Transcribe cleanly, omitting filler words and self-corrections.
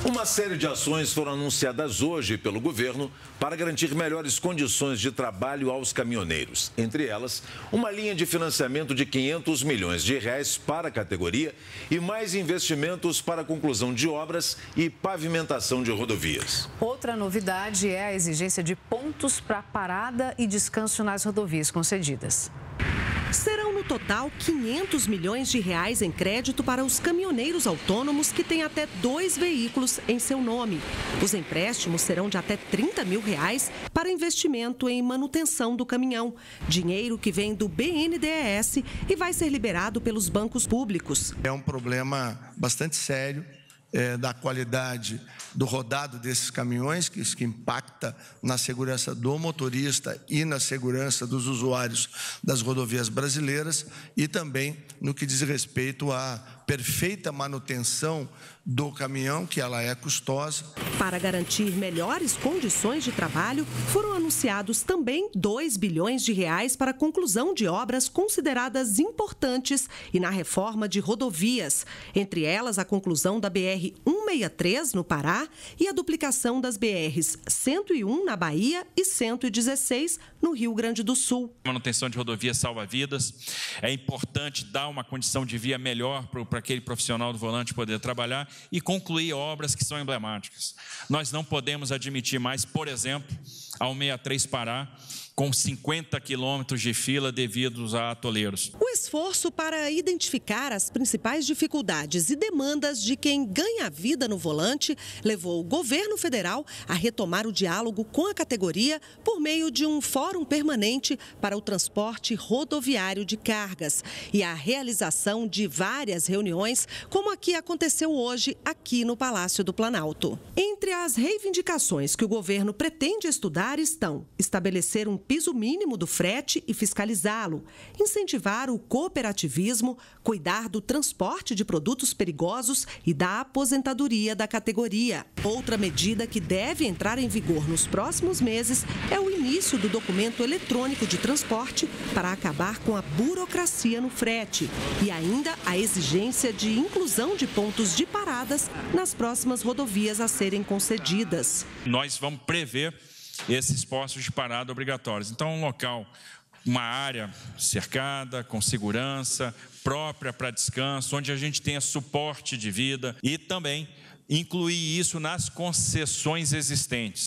Uma série de ações foram anunciadas hoje pelo governo para garantir melhores condições de trabalho aos caminhoneiros. Entre elas, uma linha de financiamento de R$ 500 milhões para a categoria e mais investimentos para a conclusão de obras e pavimentação de rodovias. Outra novidade é a exigência de pontos para parada e descanso nas rodovias concedidas. Serão no total R$ 500 milhões em crédito para os caminhoneiros autônomos que têm até 2 veículos em seu nome. Os empréstimos serão de até R$ 30 mil para investimento em manutenção do caminhão. Dinheiro que vem do BNDES e vai ser liberado pelos bancos públicos. É um problema bastante sério. Da qualidade do rodado desses caminhões, que isso que impacta na segurança do motorista e na segurança dos usuários das rodovias brasileiras e também no que diz respeito à perfeita manutenção do caminhão, que ela é custosa. Para garantir melhores condições de trabalho, foram anunciados também R$ 2 bilhões para a conclusão de obras consideradas importantes e na reforma de rodovias, entre elas a conclusão da BR-163 no Pará e a duplicação das BRs 101 na Bahia e 116 no Rio Grande do Sul. A manutenção de rodovias salva vidas. É importante dar uma condição de via melhor para aquele profissional do volante poder trabalhar e concluir obras que são emblemáticas. Nós não podemos admitir mais, por exemplo, a 163 Pará, com 50 quilômetros de fila devido a atoleiros. O esforço para identificar as principais dificuldades e demandas de quem ganha a vida no volante levou o governo federal a retomar o diálogo com a categoria por meio de um fórum permanente para o transporte rodoviário de cargas e a realização de várias reuniões, como a que aconteceu hoje aqui no Palácio do Planalto. Entre as reivindicações que o governo pretende estudar estão estabelecer um piso mínimo do frete e fiscalizá-lo, incentivar o cooperativismo, cuidar do transporte de produtos perigosos e da aposentadoria da categoria. Outra medida que deve entrar em vigor nos próximos meses é o início do documento eletrônico de transporte para acabar com a burocracia no frete e ainda a exigência de inclusão de pontos de paradas nas próximas rodovias a serem concedidas. Nós vamos prever esses postos de parada obrigatórios. Então, um local, uma área cercada, com segurança, própria para descanso, onde a gente tenha suporte de vida e também incluir isso nas concessões existentes.